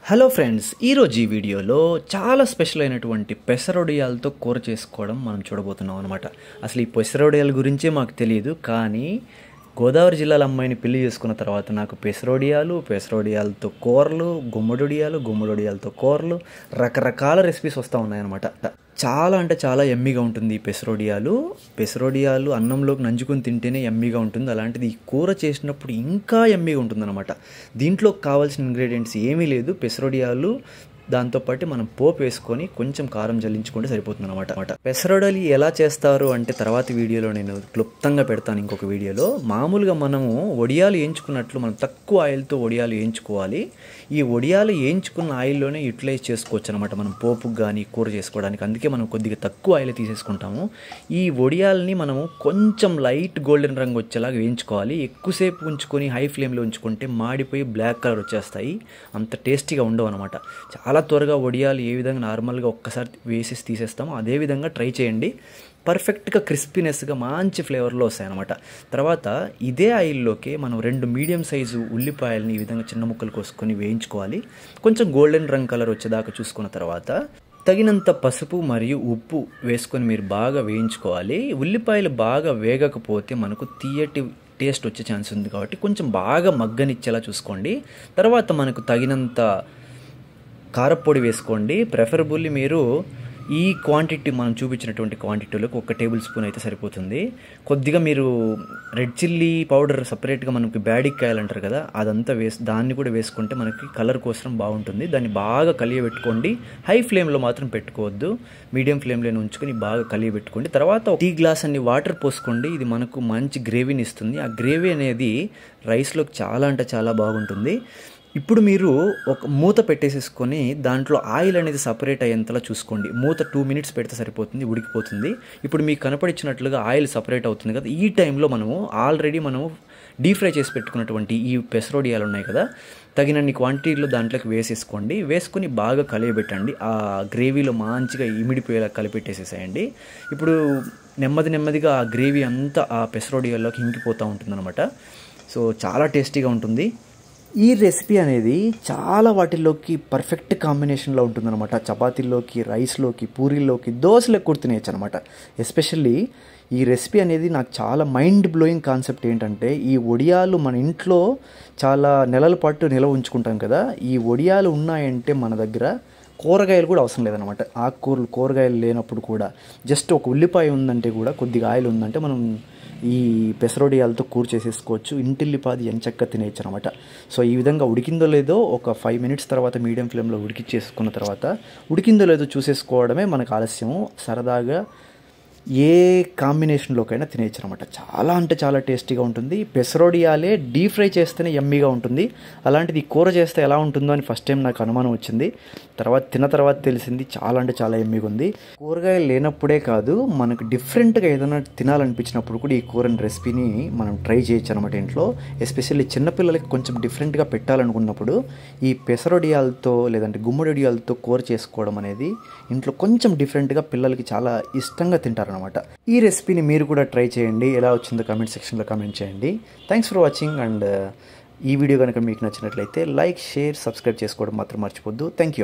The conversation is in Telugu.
హలో ఫ్రెండ్స్, ఈరోజు ఈ వీడియోలో చాలా స్పెషల్ అయినటువంటి పెసరొడియాలతో కూర చేసుకోవడం మనం చూడబోతున్నాం అనమాట. అసలు ఈ పెసరొడియాల గురించే మాకు తెలియదు, కానీ గోదావరి జిల్లాల అమ్మాయిని పెళ్లి చేసుకున్న తర్వాత నాకు పెసరొడియాలతో కూరలు, గుమ్మడొడియాలతో కూరలు, రకరకాల రెసిపీస్ వస్తూ ఉన్నాయన్నమాట. చాలా అంటే చాలా ఎమ్మీగా ఉంటుంది ఈ పెసరొడియాలు అన్నంలోకి నంచుకొని తింటేనే ఎమ్మీగా ఉంటుంది. అలాంటిది ఈ కూర చేసినప్పుడు ఇంకా ఎమ్మీగా ఉంటుందన్నమాట. దీంట్లో కావాల్సిన ఇంగ్రీడియంట్స్ ఏమీ లేదు. పెసరొడియాలు దాంతోపాటు మనం పోపు వేసుకొని కొంచెం కారం జల్లించుకుంటే సరిపోతుంది అనమాట. పెసరొడియాలు ఎలా చేస్తారు అంటే తర్వాత వీడియోలో నేను క్లుప్తంగా పెడతాను. ఇంకొక వీడియోలో మామూలుగా మనము వడియాలు వేయించుకున్నట్లు మనం తక్కువ ఆయిల్తో వడియాలు వేయించుకోవాలి. ఈ వడియాలు వేయించుకున్న ఆయిల్లోనే యూటిలైజ్ చేసుకోవచ్చు అనమాట మనం పోపుకు కానీ కూర చేసుకోవడానికి. అందుకే మనం కొద్దిగా తక్కువ ఆయిల్ తీసేసుకుంటాము. ఈ వడియాలని మనము కొంచెం లైట్ గోల్డెన్ రంగు వచ్చేలాగా వేయించుకోవాలి. ఎక్కువసేపు ఉంచుకొని హై ఫ్లేమ్లో ఉంచుకుంటే మాడిపోయి బ్లాక్ కలర్ వచ్చేస్తాయి, అంత టేస్టీగా ఉండవు అనమాట. చాలా త్వరగా వడియాలు ఏ విధంగా నార్మల్గా ఒక్కసారి వేసేసి తీసేస్తామో అదే విధంగా ట్రై చేయండి. పర్ఫెక్ట్గా క్రిస్పీనెస్గా మంచి ఫ్లేవర్లో వస్తాయన్నమాట. తర్వాత ఇదే ఆయిల్లోకి మనం 2 మీడియం సైజు ఉల్లిపాయలని ఈ విధంగా చిన్న ముక్కలు కోసుకొని వేయించుకోవాలి. కొంచెం గోల్డెన్ రంగు కలర్ వచ్చేదాకా చూసుకున్న తర్వాత తగినంత పసుపు మరియు ఉప్పు వేసుకొని మీరు బాగా వేయించుకోవాలి. ఉల్లిపాయలు బాగా వేగకపోతే మనకు తీయటి టేస్ట్ వచ్చే ఛాన్స్ ఉంది, కాబట్టి కొంచెం బాగా మగ్గనిచ్చేలా చూసుకోండి. తర్వాత మనకు తగినంత కారపొడి వేసుకోండి. ప్రెఫరబుల్లీ మీరు ఈ క్వాంటిటీ మనం చూపించినటువంటి క్వాంటిటీలోకి 1 టేబుల్ స్పూన్ అయితే సరిపోతుంది. కొద్దిగా మీరు రెడ్ చిల్లీ పౌడర్ సపరేట్గా మనకి బ్యాడిక్కాయలు అంటారు కదా, అదంతా దాన్ని కూడా వేసుకుంటే మనకి కలర్ కోసం బాగుంటుంది. దాన్ని బాగా కలియబెట్టుకోండి. హై ఫ్లేమ్లో మాత్రం పెట్టుకోవద్దు, మీడియం ఫ్లేమ్లో ఉంచుకొని బాగా కలియబెట్టుకోండి. తర్వాత టీ గ్లాస్ అన్ని వాటర్ పోసుకోండి. ఇది మనకు మంచి గ్రేవీని ఇస్తుంది. ఆ గ్రేవీ అనేది రైస్లోకి చాలా అంటే చాలా బాగుంటుంది. ఇప్పుడు మీరు ఒక మూత పెట్టేసేసుకొని దాంట్లో ఆయిల్ అనేది సపరేట్ అయ్యేంతలా చూసుకోండి. మూత 2 మినిట్స్ పెడితే సరిపోతుంది, ఉడికిపోతుంది. ఇప్పుడు మీకు కనపడిచ్చినట్లుగా ఆయిల్ సపరేట్ అవుతుంది కదా, ఈ టైంలో మనము ఆల్రెడీ డీప్ ఫ్రై చేసి పెట్టుకున్నటువంటి ఈ పెసరొడియాలు ఉన్నాయి కదా, తగినన్ని క్వాంటిటీలో దాంట్లోకి వేసేసుకోండి. వేసుకొని బాగా కలియబెట్టండి. ఆ గ్రేవీలో మంచిగా ఇమిడిపోయేలా కలిపెట్టేసేసేయండి. ఇప్పుడు నెమ్మదిగా ఆ గ్రేవీ అంతా ఆ పెసరొడియాల్లోకి ఇంకిపోతూ ఉంటుందన్నమాట. సో చాలా టేస్టీగా ఉంటుంది. ఈ రెసిపీ అనేది చాలా వాటిల్లోకి పర్ఫెక్ట్ కాంబినేషన్లో ఉంటుందన్నమాట. చపాతీల్లోకి, రైస్లోకి, పూరీల్లోకి, దోశలకు కూడా తినేయచ్చు అనమాట. ఎస్పెషల్లీ ఈ రెసిపీ అనేది నాకు చాలా మైండ్ బ్లోయింగ్ కాన్సెప్ట్. ఏంటంటే ఈ వడియాలు మన ఇంట్లో చాలా నెలల పాటు నిల్వ ఉంచుకుంటాం కదా, ఈ వడియాలు ఉన్నాయంటే మన దగ్గర కూరగాయలు కూడా అవసరం లేదనమాట. కూరగాయలు లేనప్పుడు కూడా జస్ట్ ఒక ఉల్లిపాయ ఉందంటే కూడా, కొద్దిగా ఆయిల్ ఉందంటే మనం ఈ పెసరొడియాలతో కూర చేసేసుకోవచ్చు. ఇంటిల్లిపాది ఎంచక్క తినేయచ్చు అనమాట. సో ఈ విధంగా ఉడికిందో లేదో ఒక 5 మినిట్స్ తర్వాత మీడియం ఫ్లేమ్లో ఉడికిచ్చేసుకున్న తర్వాత ఉడికిందో లేదో చూసేసుకోవడమే మనకు ఆలస్యము. సరదాగా ఏ కాంబినేషన్లోకైనా తినేయచ్చు అనమాట. చాలా అంటే చాలా టేస్టీగా ఉంటుంది. పెసరొడియాలే డీప్ ఫ్రై చేస్తేనే యమ్మీగా ఉంటుంది. అలాంటిది కూర చేస్తే ఎలా ఉంటుందో అని ఫస్ట్ టైం నాకు అనుమానం వచ్చింది. తిన్న తర్వాత తెలిసింది చాలా అంటే చాలా యమ్మీగా ఉంది. కూరగాయలు లేనప్పుడే కాదు, మనకు డిఫరెంట్గా ఏదైనా తినాలనిపించినప్పుడు కూడా ఈ కూరని రెసిపీని మనం ట్రై చేయొచ్చు అనమాట ఇంట్లో. ఎస్పెషల్లీ చిన్నపిల్లలకి కొంచెం డిఫరెంట్గా పెట్టాలనుకున్నప్పుడు ఈ పెసరొడియాలతో లేదంటే గుమ్మడొడియాలతో కూర చేసుకోవడం అనేది ఇంట్లో కొంచెం డిఫరెంట్గా పిల్లలకి చాలా ఇష్టంగా తింటారు అనమాట. ఈ రెసిపీని మీరు కూడా ట్రై చేయండి. ఎలా వచ్చిందో కామెంట్ సెక్షన్లో కామెంట్ చేయండి. Thanks for watching. అండ్ ఈ వీడియో కనుక మీకు నచ్చినట్లయితే లైక్, షేర్, సబ్స్క్రైబ్ చేసుకోవడం మాత్రం మర్చిపోద్దు. Thank you.